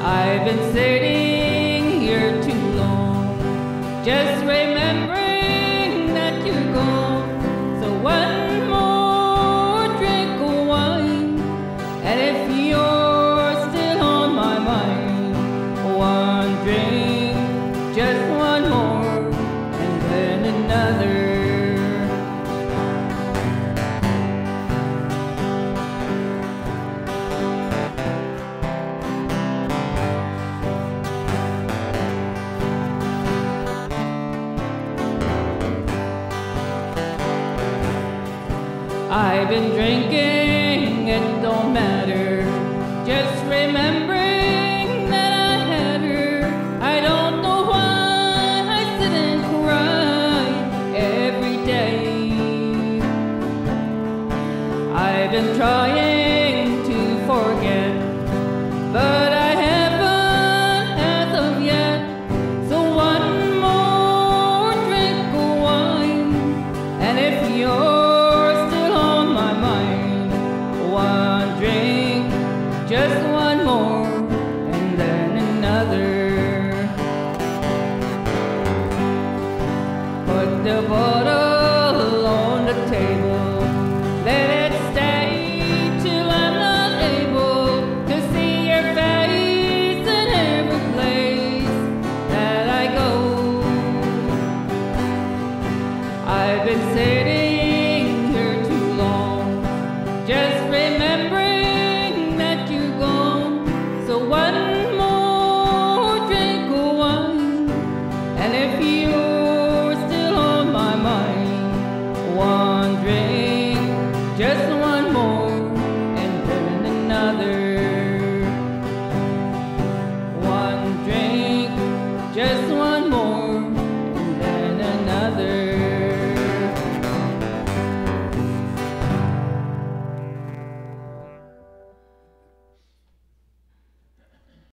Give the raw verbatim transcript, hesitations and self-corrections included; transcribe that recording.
I've been sitting here too long, just remembering that you're gone. So one more drink of wine, and if you're still on my mind, one drink, just one more, and then another. I've been drinking, it don't matter, just remembering